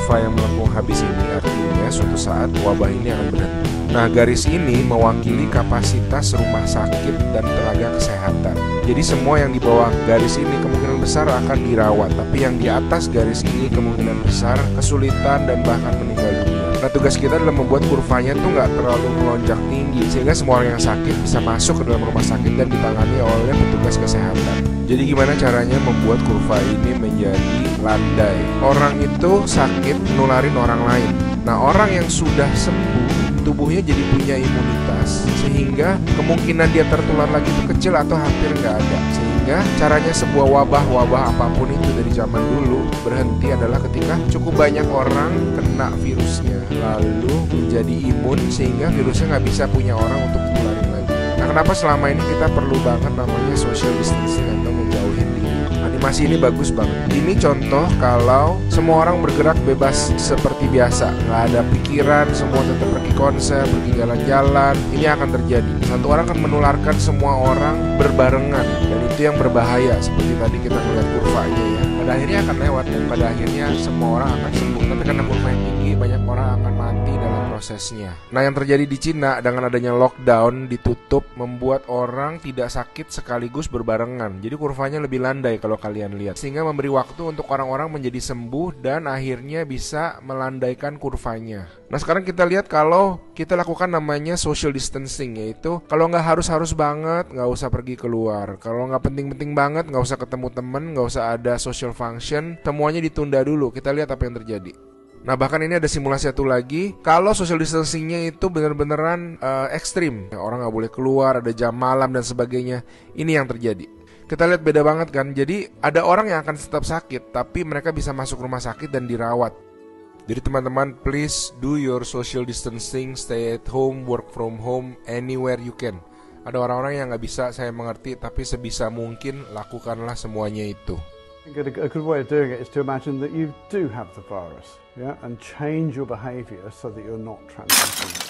kurva yang melengkung habis ini artinya suatu saat wabah ini akan berhenti. Nah, garis ini mewakili kapasitas rumah sakit dan tenaga kesehatan. Jadi semua yang di bawah garis ini kemungkinan besar akan dirawat, tapi yang di atas garis ini kemungkinan besar kesulitan dan bahkan meninggal dunia. Nah, tugas kita adalah membuat kurvanya tuh nggak terlalu melonjak tinggi, sehingga semua orang yang sakit bisa masuk ke dalam rumah sakit dan ditangani oleh petugas kesehatan. Jadi gimana caranya membuat kurva ini menjadi landai? Orang itu sakit nularin orang lain. Nah, orang yang sudah sembuh, tubuhnya jadi punya imunitas, sehingga kemungkinan dia tertular lagi itu kecil atau hampir nggak ada. Sehingga caranya sebuah wabah apapun itu dari zaman dulu berhenti adalah ketika cukup banyak orang kena virusnya, lalu menjadi imun sehingga virusnya nggak bisa punya orang untuk ditularin lagi. Nah, kenapa selama ini kita perlu banget namanya social distancing atau menjauhin diri? Animasi ini bagus banget. Ini contoh kalau semua orang bergerak bebas seperti biasa, nggak ada pikiran, semua tetap pergi konser, pergi jalan-jalan. Ini akan terjadi. Satu orang akan menularkan semua orang berbarengan, dan itu yang berbahaya. Seperti tadi kita melihat kurvanya ya. Pada akhirnya akan lewat dan pada akhirnya semua orang akan sembuh. Tapi karena kurva yang tinggi, banyak orang akan mati dalam prosesnya. Nah, yang terjadi di Cina dengan adanya lockdown, ditutup, membuat orang tidak sakit sekaligus berbarengan. Jadi kurvanya lebih landai kalau kalian lihat, sehingga memberi waktu untuk orang-orang menjadi sembuh dan akhirnya bisa melandaikan kurvanya. Nah, sekarang kita lihat kalau kita lakukan namanya social distancing, yaitu kalau nggak harus banget nggak usah pergi keluar, kalau nggak penting-penting banget nggak usah ketemu temen, nggak usah ada social function, semuanya ditunda dulu. Kita lihat apa yang terjadi. Nah, bahkan ini ada simulasi satu lagi. Kalau social distancingnya itu benar-beneran ekstrim, orang nggak boleh keluar, ada jam malam dan sebagainya. Ini yang terjadi. Kita lihat beda banget kan. Jadi ada orang yang akan tetap sakit, tapi mereka bisa masuk rumah sakit dan dirawat. Jadi teman-teman, please do your social distancing, stay at home, work from home, anywhere you can. Ada orang-orang yang nggak bisa, saya mengerti, tapi sebisa mungkin lakukanlah semuanya itu. A good way of doing it is to imagine that you do have the virus, yeah, and change your behavior so that you're not transmitting it.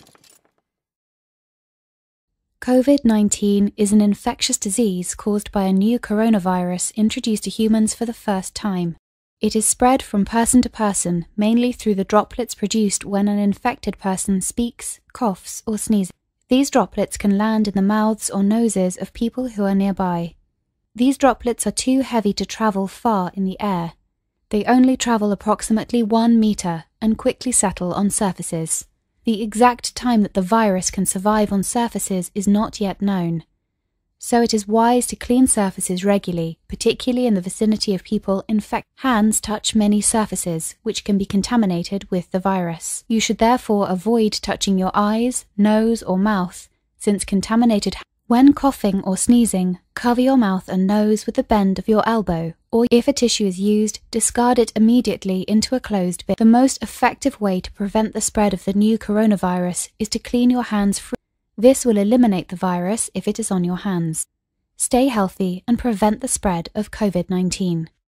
COVID-19 is an infectious disease caused by a new coronavirus introduced to humans for the first time. It is spread from person to person, mainly through the droplets produced when an infected person speaks, coughs, or sneezes. These droplets can land in the mouths or noses of people who are nearby. These droplets are too heavy to travel far in the air. They only travel approximately 1 meter and quickly settle on surfaces. The exact time that the virus can survive on surfaces is not yet known. So it is wise to clean surfaces regularly, particularly in the vicinity of people infected. Hands touch many surfaces, which can be contaminated with the virus. You should therefore avoid touching your eyes, nose, or mouth, since contaminated. When coughing or sneezing, cover your mouth and nose with the bend of your elbow, or if a tissue is used, discard it immediately into a closed bin. The most effective way to prevent the spread of the new coronavirus is to clean your hands free. This will eliminate the virus if it is on your hands. Stay healthy and prevent the spread of COVID-19.